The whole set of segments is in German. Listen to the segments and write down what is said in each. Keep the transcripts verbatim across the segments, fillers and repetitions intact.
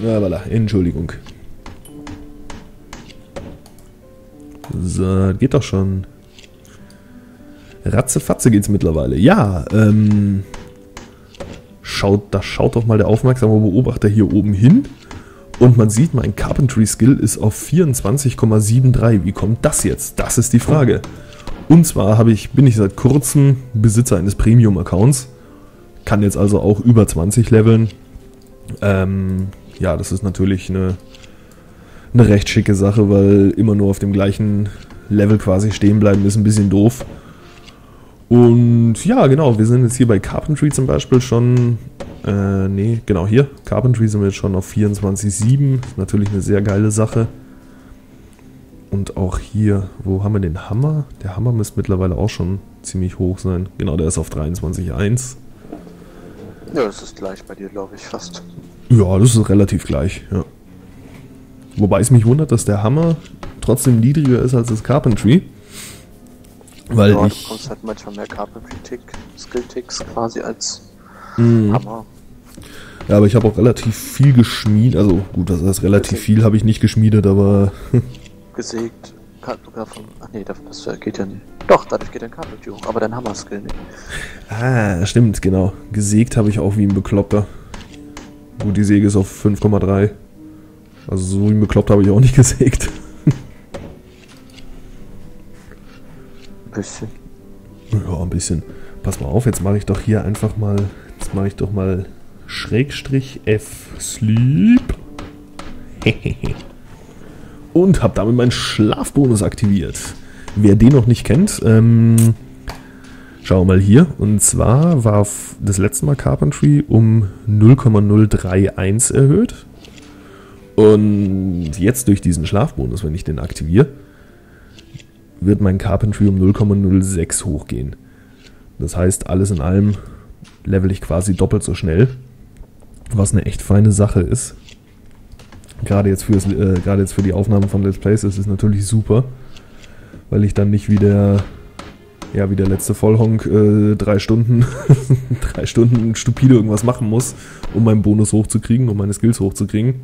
Ja, voilà, Entschuldigung. So, geht doch schon. Ratzefatze geht's mittlerweile. Ja, ähm... Schaut, da schaut doch mal der aufmerksame Beobachter hier oben hin. Und man sieht, mein Carpentry Skill ist auf vierundzwanzig Komma dreiundsiebzig. Wie kommt das jetzt? Das ist die Frage. Und zwar habe ich, bin ich seit kurzem Besitzer eines Premium-Accounts. Kann jetzt also auch über zwanzig leveln. Ähm, ja, das ist natürlich eine, eine recht schicke Sache, weil immer nur auf dem gleichen Level quasi stehen bleiben ist ein bisschen doof. Und ja, genau, wir sind jetzt hier bei Carpentry zum Beispiel schon, äh, nee, genau hier, Carpentry sind wir jetzt schon auf vierundzwanzig Komma sieben, ist natürlich eine sehr geile Sache. Und auch hier, wo haben wir den Hammer? Der Hammer müsste mittlerweile auch schon ziemlich hoch sein. Genau, der ist auf dreiundzwanzig Komma eins. Ja, das ist gleich bei dir, glaube ich, fast. Ja, das ist relativ gleich, ja. Wobei es mich wundert, dass der Hammer trotzdem niedriger ist als das Carpentry. Weil ja, ich... du bekommst halt manchmal mehr Carpentry-Skill-Ticks quasi als Mhm. Hammer. Ja, aber ich habe auch relativ viel geschmiedet. Also gut, das heißt relativ viel habe ich nicht geschmiedet, aber... Gesägt. Kann sogar von... Ach nee, das geht ja nicht. Doch, dadurch geht dein Carpentry hoch, aber dein Hammer-Skill nicht. Ah, stimmt, genau. Gesägt habe ich auch wie ein Bekloppter. Gut, die Säge ist auf fünf Komma drei. Also so wie ein Bekloppter habe ich auch nicht gesägt. Ein bisschen. Ja, ein bisschen. Pass mal auf, jetzt mache ich doch hier einfach mal... Jetzt mache ich doch mal Schrägstrich F Sleep. Und habe damit meinen Schlafbonus aktiviert. Wer den noch nicht kennt, ähm... Schauen wir mal hier. Und zwar war das letzte Mal Carpentry um null Komma null drei eins erhöht. Und jetzt durch diesen Schlafbonus, wenn ich den aktiviere, wird mein Carpentry um null Komma null sechs hochgehen. Das heißt, alles in allem level ich quasi doppelt so schnell. Was eine echt feine Sache ist. Gerade jetzt, für's, äh, gerade jetzt für die Aufnahmen von Let's Plays ist es natürlich super. Weil ich dann nicht wie der... Ja, wie der letzte Vollhonk äh, drei Stunden drei Stunden stupide irgendwas machen muss, um meinen Bonus hochzukriegen, um meine Skills hochzukriegen.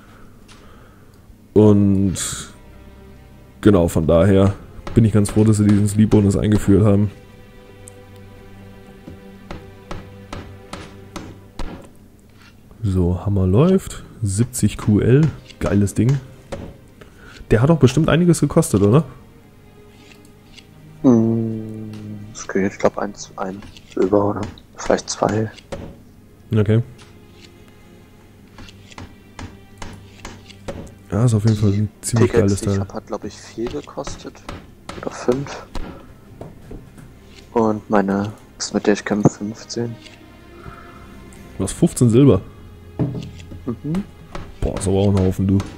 Und genau, von daher bin ich ganz froh, dass sie diesen Sleep-Bonus eingeführt haben. So, Hammer läuft. siebzig Q L, geiles Ding. Der hat auch bestimmt einiges gekostet, oder? Das geht, ich glaube, eins, ein Silber oder vielleicht zwei. Okay. Ja, ist auf jeden Fall ein ziemlich Tickets, geiles die ich Teil. hab, hat, glaube ich, vier gekostet. Oder fünf. Und meine, ist mit der ich kämpfe, fünfzehn. Du hast fünfzehn Silber. Mhm. Boah, ist aber auch ein Haufen, du.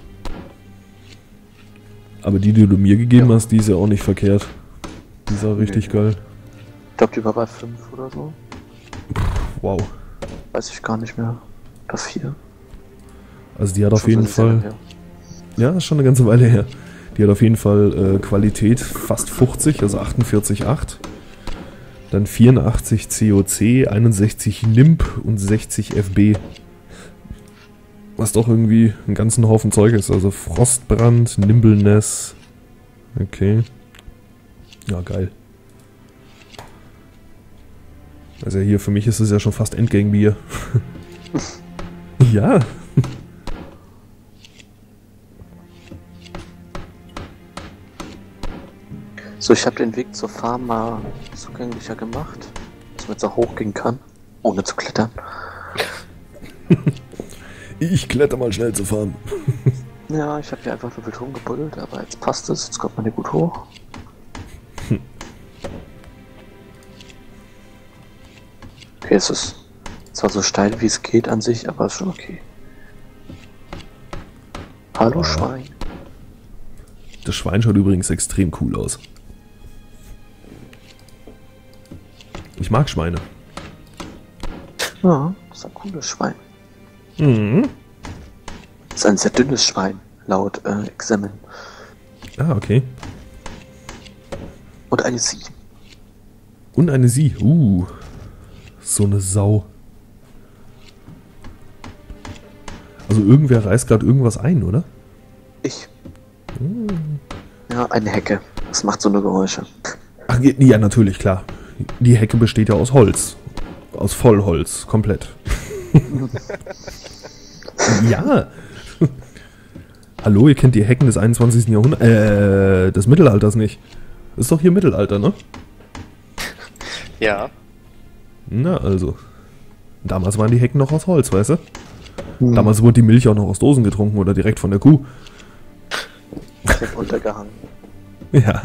Aber die, die du mir gegeben Ja. hast, die ist ja auch nicht verkehrt. Die ist auch richtig Nee. geil. Ich glaube, die war bei fünf oder so. Wow. Weiß ich gar nicht mehr. Oder vier. Also die hat auf Schon jeden so sehr lange Fall... her. Ja, ist schon eine ganze Weile her. Die hat auf jeden Fall äh, Qualität fast fünfzig, also achtundvierzig Komma acht. Dann vierundachtzig C O C, einundsechzig N I M P und sechzig F B. Was doch irgendwie einen ganzen Haufen Zeug ist. Also Frostbrand, Nimbleness. Okay. Ja, geil. Also hier, für mich ist es ja schon fast Endgame-Bier. Ja. So, ich habe den Weg zur Farm mal zugänglicher gemacht, dass man jetzt auch hochgehen kann, ohne zu klettern. Ich kletter mal schnell zur Farm. Ja, ich habe hier einfach nur wild rumgebuddelt, aber jetzt passt es, jetzt kommt man hier gut hoch. Okay, es ist zwar so steil wie es geht an sich, aber ist schon okay. Hallo Ah. Schwein. Das Schwein schaut übrigens extrem cool aus. Ich mag Schweine. Ja, das ist ein cooles Schwein. Mhm. Das ist ein sehr dünnes Schwein, laut äh, Examen. Ah, okay. Und eine Sie. Und eine Sie. Uh. So eine Sau. Also Also irgendwer reißt gerade irgendwas ein, oder? Ich. Ja, eine Hecke. Das macht so eine Geräusche. Ach, ja, natürlich, klar. Die Hecke besteht ja aus Holz. Aus Vollholz, komplett. Ja. Hallo, ihr kennt die Hecken des einundzwanzigsten Jahrhunderts, äh, des Mittelalters nicht. Ist doch hier Mittelalter, ne? Ja. Na, also. Damals waren die Hecken noch aus Holz, weißt du? Hm. Damals wurde die Milch auch noch aus Dosen getrunken oder direkt von der Kuh. Ich hab untergehangen. Ja.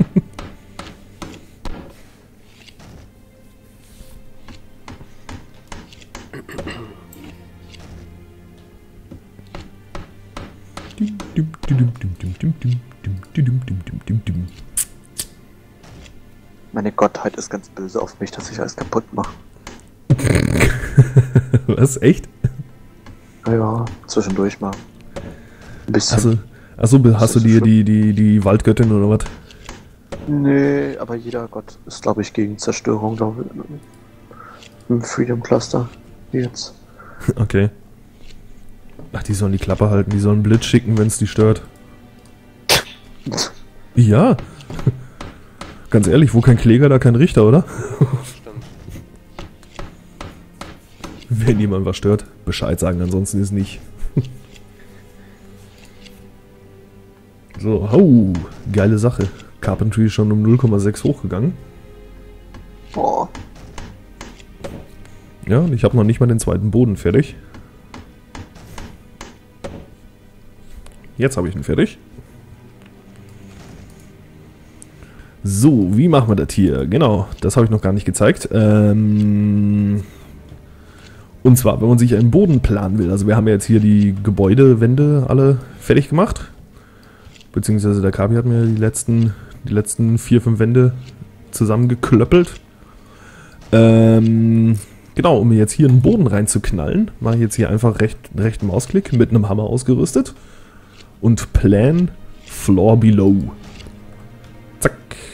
Meine Gottheit ist ganz böse auf mich, dass ich alles kaputt mache. Was? Echt? Ja, zwischendurch mal. Ein bisschen. Also, achso, hast du dir die, die, die Waldgöttin oder was? Nee, aber jeder Gott ist, glaube ich, gegen Zerstörung, glaube ich. Im Freedom Cluster. Jetzt. Okay. Ach, die sollen die Klappe halten, die sollen einen Blitz schicken, wenn es die stört. Ja. Ganz ehrlich, wo kein Kläger, da kein Richter, oder? Stimmt. Wenn jemand was stört, Bescheid sagen, ansonsten ist nicht. So, oh, geile Sache. Carpentry ist schon um null Komma sechs hochgegangen. Boah. Ja, und ich habe noch nicht mal den zweiten Boden fertig. Jetzt habe ich ihn fertig. So, wie machen wir das hier? Genau, das habe ich noch gar nicht gezeigt. Ähm und zwar, wenn man sich einen Boden planen will. Also wir haben ja jetzt hier die Gebäudewände alle fertig gemacht. Beziehungsweise der Kabi hat mir die letzten, die letzten vier, fünf Wände zusammengeklöppelt. Ähm, genau, um mir jetzt hier einen Boden reinzuknallen, mache ich jetzt hier einfach recht, rechten Mausklick mit einem Hammer ausgerüstet. Und Plan Floor Below. Zack.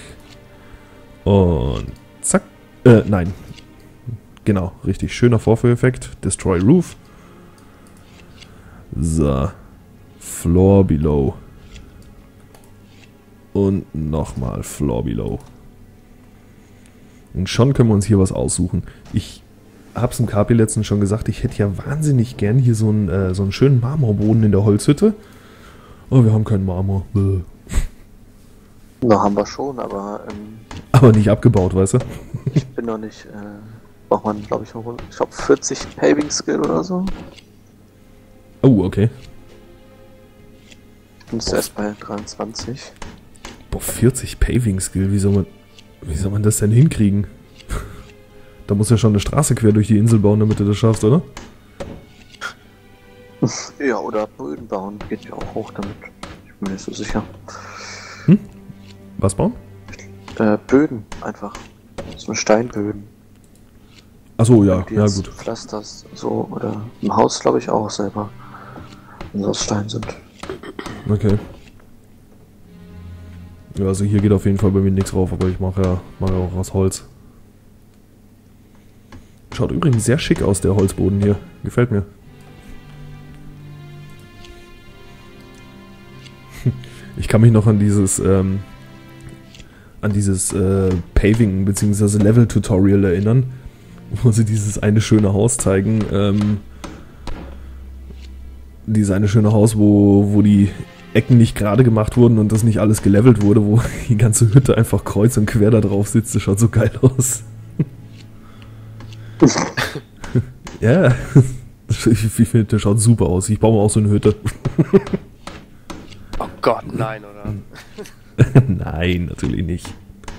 Und zack. Äh, nein. Genau, richtig schöner Vorführeffekt. Destroy Roof. So. Floor Below. Und nochmal Floor Below. Und schon können wir uns hier was aussuchen. Ich hab's im K P letztens schon gesagt, ich hätte ja wahnsinnig gern hier so einen, äh, so einen schönen Marmorboden in der Holzhütte. Oh, wir haben keinen Marmor. Bäh. Na, haben wir schon, aber ähm, Aber nicht abgebaut, weißt du? ich bin noch nicht, äh, braucht man, glaube ich, noch, ich glaube vierzig Paving Skill oder so. Oh, okay. Ich bin jetzt erst bei dreiundzwanzig. Boah, vierzig Paving Skill, wie soll man, wie soll man das denn hinkriegen? Da muss ja schon eine Straße quer durch die Insel bauen, damit du das schaffst, oder? Ja, oder Böden bauen, geht ja auch hoch damit. Ich bin mir nicht so sicher. Hm? Was bauen? Äh, Böden, einfach. So Steinböden. Achso, ja, Die ja jetzt gut. Pflasters, so, oder im Haus, glaube ich, auch selber. Wenn sie aus Stein sind. Okay. Ja, also hier geht auf jeden Fall bei mir nichts drauf, aber ich mache ja, mache ja auch aus Holz. Schaut übrigens sehr schick aus, der Holzboden hier. Gefällt mir. Ich kann mich noch an dieses ähm, an dieses äh, Paving bzw. Level-Tutorial erinnern, wo sie dieses eine schöne Haus zeigen. Ähm, dieses eine schöne Haus, wo, wo die Ecken nicht gerade gemacht wurden und das nicht alles gelevelt wurde, wo die ganze Hütte einfach kreuz und quer da drauf sitzt. Das schaut so geil aus. Ja, ich, ich finde, das schaut super aus. Ich baue mal auch so eine Hütte. Oh Gott, nein, oder? Nein, natürlich nicht.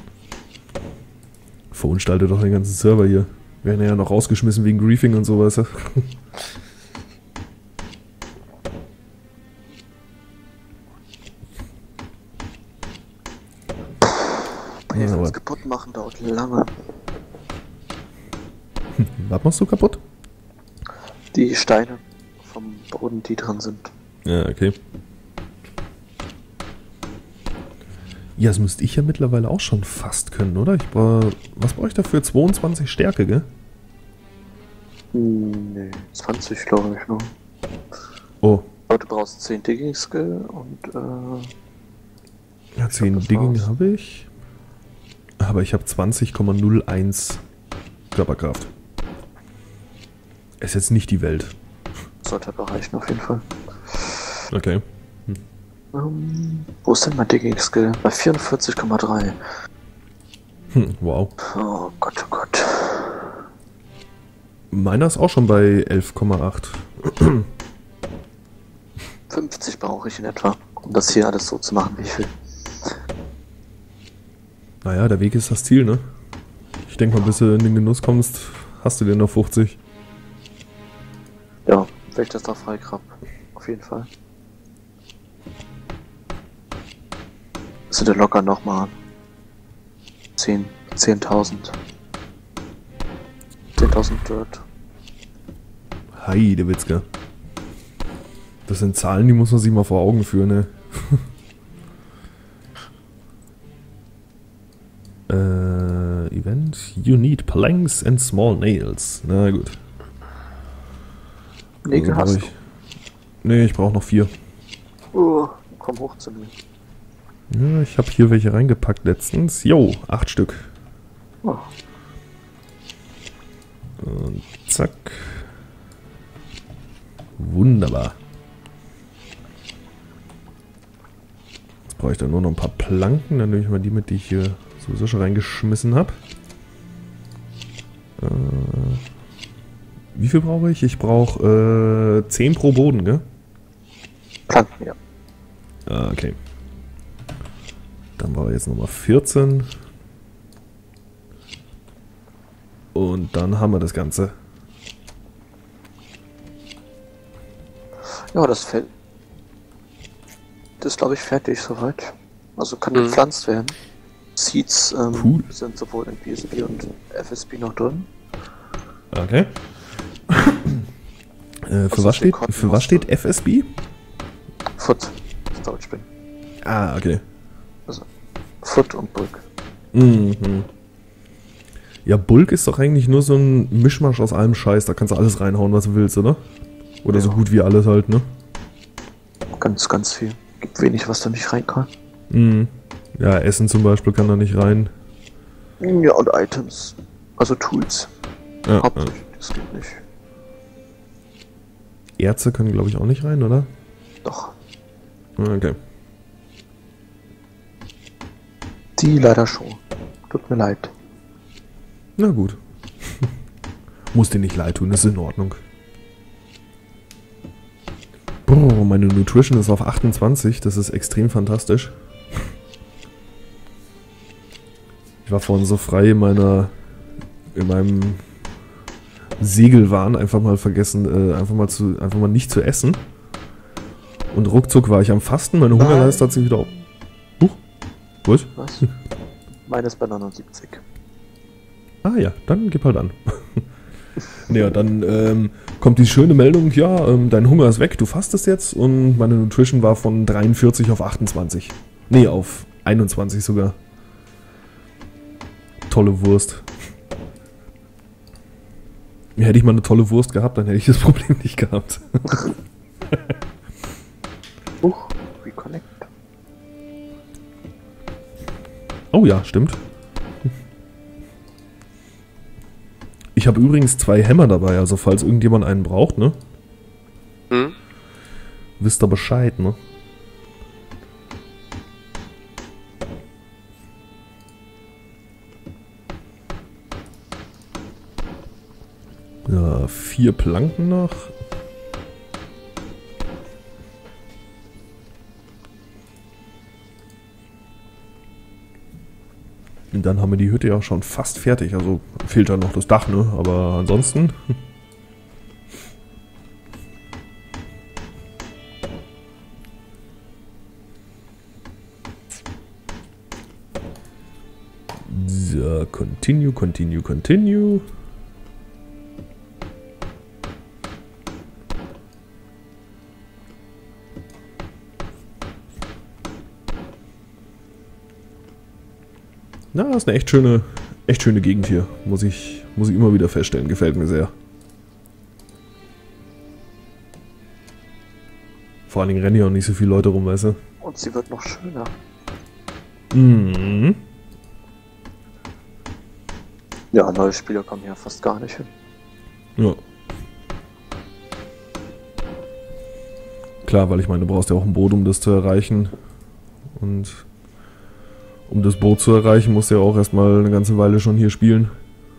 Verunstaltet doch den ganzen Server hier. Werden ja noch rausgeschmissen wegen Griefing und sowas. Ja, Hey, aber- was kaputt machen dauert lange. Was machst du kaputt? Die Steine vom Boden, die dran sind. Ja, okay. Ja, das müsste ich ja mittlerweile auch schon fast können, oder? Ich brauche, was brauche ich dafür? zweiundzwanzig Stärke, gell? Hm, nee, zwanzig glaube ich noch. Oh, Aber du brauchst zehn Digging Skill und äh, ja, zehn das Digging war's. habe ich. Aber ich habe zwanzig Komma null eins Körperkraft. Ist jetzt nicht die Welt. sollte aber reichen auf jeden Fall. Okay. Ähm, wo ist denn mein Digging Skill? Bei vierundvierzig Komma drei. Hm, wow. Oh Gott, oh Gott. Meiner ist auch schon bei elf Komma acht. fünfzig brauche ich in etwa, um das hier alles so zu machen, wie ich will. Naja, der Weg ist das Ziel, ne? Ich denke mal, bis du in den Genuss kommst, hast du den noch fünfzig. Ja, wenn ich das da freikrab. Auf jeden Fall. Das sind ja locker nochmal zehn, zehntausend. zehntausend Dirt. Heide Witzka. Das sind Zahlen, die muss man sich mal vor Augen führen, ne? äh, Event. You need planks and small nails. Na gut. Nägel Also hast brauch ich. Nee, ich brauche noch vier. du. Oh, komm hoch zu mir. Ja, ich habe hier welche reingepackt letztens. Jo, acht Stück. Oh, Und zack. Wunderbar. Jetzt brauche ich dann nur noch ein paar Planken. Dann nehme ich mal die mit, die ich hier sowieso schon reingeschmissen habe. Äh, wie viel brauche ich? Ich brauche äh, zehn pro Boden, gell? Planken, ja. Ah, okay. Dann war jetzt nochmal vierzehn. Und dann haben wir das Ganze. Ja, das fällt. Das ist, glaube ich, fertig soweit. Also kann Mhm. gepflanzt werden. Seeds ähm, Cool. sind sowohl in P S P und F S P noch drin. Okay. äh, für, ist was hier steht, für was steht F S B? Foot, das Deutsch bin. Ah, okay. Also Foot und Bulk. Mhm. Ja, Bulk ist doch eigentlich nur so ein Mischmasch aus allem Scheiß. Da kannst du alles reinhauen, was du willst, oder? Oder so Ja. gut wie alles halt, ne? Ganz, ganz viel. Gibt wenig, was da nicht rein kann. Mhm. Ja, Essen zum Beispiel kann da nicht rein. Ja, und Items. Also Tools. Ja, ja. Hauptsächlich. Das geht nicht. Erze können, glaube ich, auch nicht rein, oder? Doch. Ah, okay. Die leider schon. Tut mir leid. Na gut. Muss dir nicht leid tun, ist in Ordnung. Boah, meine Nutrition ist auf achtundzwanzig, das ist extrem fantastisch. Ich war vorhin so frei in meiner, in meinem Segelwahn einfach mal vergessen, äh, einfach mal zu, einfach mal nicht zu essen. Und ruckzuck war ich am Fasten, meine Hungerleiste hat sich wieder auf. Huch, was? Was? Meines bei neunundsiebzig. Ah ja, dann gib halt an. Naja, dann ähm, kommt die schöne Meldung, ja, ähm, dein Hunger ist weg, du fastest jetzt und meine Nutrition war von dreiundvierzig auf achtundzwanzig. Nee, auf einundzwanzig sogar. Tolle Wurst. Hätte ich mal eine tolle Wurst gehabt, dann hätte ich das Problem nicht gehabt. Huch, Reconnect. Oh ja, stimmt. Ich habe übrigens zwei Hämmer dabei, also falls irgendjemand einen braucht, ne? Hm? Wisst ihr Bescheid, ne? Ja, vier Planken noch. Und dann haben wir die Hütte ja auch schon fast fertig. Also fehlt dann noch das Dach, ne? Aber ansonsten. So, continue, continue, continue. Na, ist eine echt schöne, echt schöne Gegend hier. Muss ich, muss ich immer wieder feststellen. Gefällt mir sehr. Vor allen Dingen rennen ja auch nicht so viele Leute rum, weißt du? Und sie wird noch schöner. Mhm. Ja, neue Spieler kommen ja fast gar nicht hin. Ja. Klar, weil ich meine, du brauchst ja auch ein Boot, um das zu erreichen. Und um das Boot zu erreichen, musst du ja auch erstmal eine ganze Weile schon hier spielen.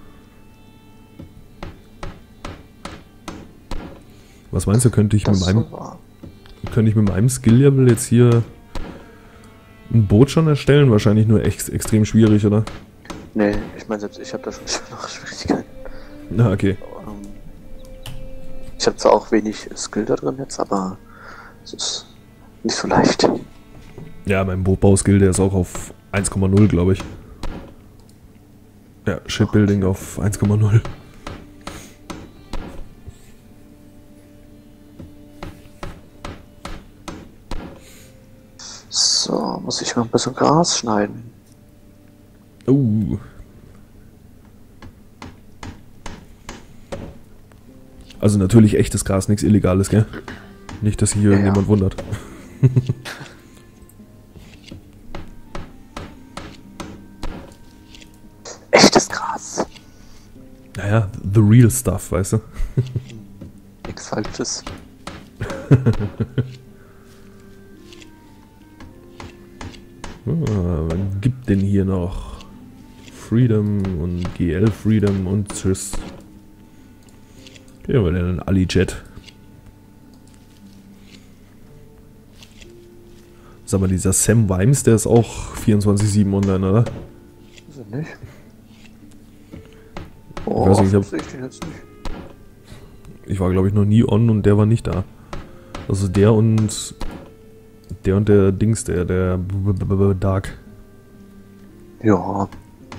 Was meinst du, könnte ich mit Das meinem, so war. könnte ich mit meinem Skill-Level jetzt hier ein Boot schon erstellen? Wahrscheinlich nur ex extrem schwierig, oder? Nee, ich meine, selbst ich habe da schon noch Schwierigkeiten. Na, okay. Ähm, ich habe zwar auch wenig Skill da drin jetzt, aber es ist nicht so leicht. Ja, mein Bootbau-Skill, der ist auch auf eins Komma null, glaube ich. Ja, Shipbuilding auf eins Komma null. So, muss ich mal ein bisschen Gras schneiden. Oh. Also natürlich echtes Gras, nichts Illegales, gell? Nicht, dass sich hier Ja, irgendjemand ja. wundert. Echtes Gras. Naja, the real stuff, weißt du? Nichts Falsches. Ah, man gibt denn hier noch Freedom und G L Freedom und Sys. Ja, aber dann Ali-Jet. Sag mal, dieser Sam Vimes, der ist auch vierundzwanzig sieben online, oder? Ist er nicht? Oh, weiß nicht, ich hab- sehe ich den jetzt nicht. Ich war, glaube ich, noch nie on und der war nicht da. Also der und der und der Dings, der, der B- B- B- Dark. Ja.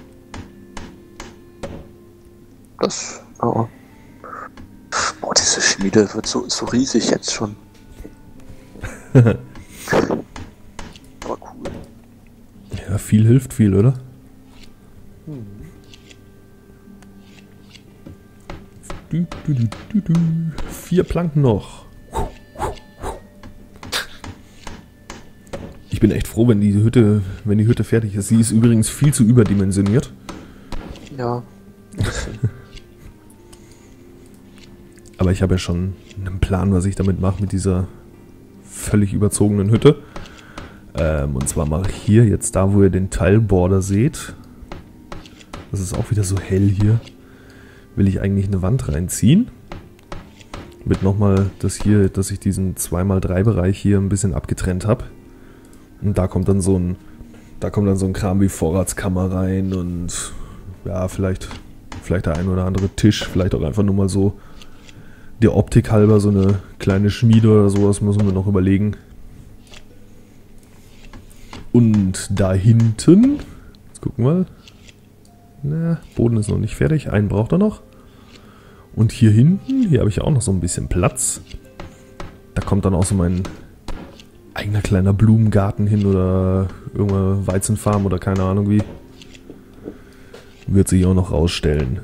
Das, ja. Boah, diese Schmiede wird so, so riesig jetzt schon. Aber cool. Ja, viel hilft viel, oder? Du, du, du, du, du. Vier Planken noch. Ich bin echt froh, wenn die Hütte, wenn die Hütte fertig ist. Sie ist übrigens viel zu überdimensioniert. Ja. Aber ich habe ja schon einen Plan, was ich damit mache, mit dieser völlig überzogenen Hütte. Ähm, und zwar mache ich hier, jetzt da, wo ihr den Teilborder seht, das ist auch wieder so hell hier, will ich eigentlich eine Wand reinziehen. Mit nochmal das hier, dass ich diesen zwei mal drei Bereich hier ein bisschen abgetrennt habe. Und da kommt dann so ein, da kommt dann so ein Kram wie Vorratskammer rein und ja, vielleicht, vielleicht der ein oder andere Tisch, vielleicht auch einfach nur mal so der Optik halber so eine kleine Schmiede oder sowas, müssen wir noch überlegen. Und da hinten, jetzt gucken wir mal, na, Boden ist noch nicht fertig, einen braucht er noch. Und hier hinten, hier habe ich auch noch so ein bisschen Platz. Da kommt dann auch so mein eigener kleiner Blumengarten hin oder irgendeine Weizenfarm oder keine Ahnung wie. Wird sich auch noch rausstellen.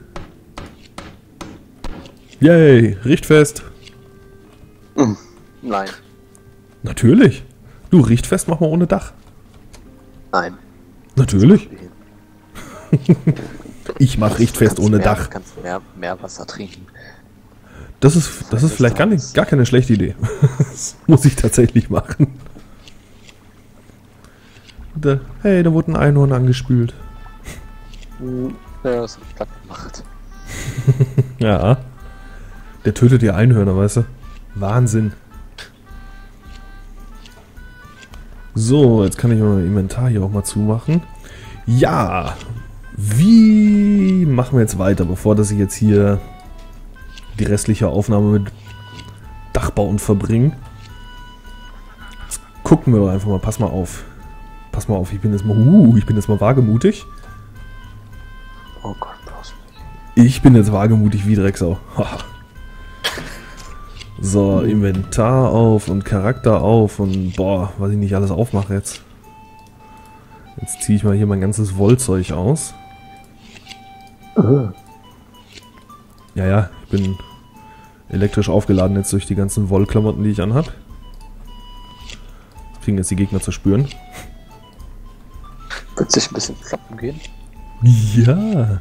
Yay, Richtfest. Hm, nein. Natürlich. Du, Richtfest machen wir ohne Dach. Nein. Natürlich. Ich mache Richtfest Kannst ohne mehr, Dach. Kannst mehr, mehr Wasser trinken. Das ist, das ist vielleicht gar, nicht, gar keine schlechte Idee. Das muss ich tatsächlich machen. Da, hey, da wurde ein Einhorn angespült. Hm, ja, das hab ich platt gemacht. Ja. Der tötet die Einhörner, weißt du? Wahnsinn. So, jetzt kann ich mein Inventar hier auch mal zumachen. Ja. Wie machen wir jetzt weiter, bevor dass ich jetzt hier die restliche Aufnahme mit Dachbauen verbringe? Jetzt gucken wir doch einfach mal. Pass mal auf. Pass mal auf, ich bin jetzt mal, uh, ich bin jetzt mal wagemutig. Oh Gott, bloß nicht. Ich bin jetzt wagemutig wie Drecksau. Haha. So, Inventar auf und Charakter auf und boah, was ich nicht alles aufmache jetzt. Jetzt ziehe ich mal hier mein ganzes Wollzeug aus. Äh. Ja, ja, ich bin elektrisch aufgeladen jetzt durch die ganzen Wollklamotten, die ich anhab. kriegen jetzt die Gegner zu spüren. Wird sich ein bisschen floppen gehen. Ja.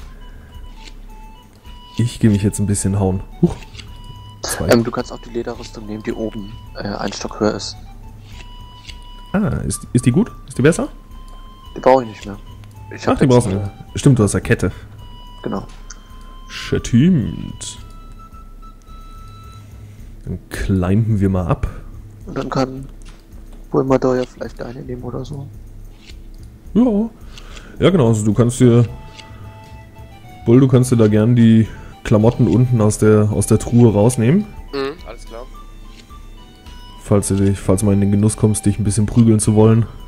Ich gehe mich jetzt ein bisschen hauen. Huch. Zwei. Ähm, du kannst auch die Lederrüstung nehmen, die oben äh, ein Stock höher ist. Ah, ist, ist die gut? Ist die besser? Die brauche ich nicht mehr. Ich hab Ach, die jetzt brauchst du eine- nicht. Stimmt, du hast ja Kette. Genau. Stimmt. Dann climben wir mal ab. Und dann kann Wilmador ja vielleicht deine nehmen oder so. Ja. Ja, genau. Also du kannst dir... Bull, du kannst dir da gern die Klamotten unten aus der, aus der Truhe rausnehmen. Mhm, alles klar. Falls du dich, falls du mal in den Genuss kommst, dich ein bisschen prügeln zu wollen.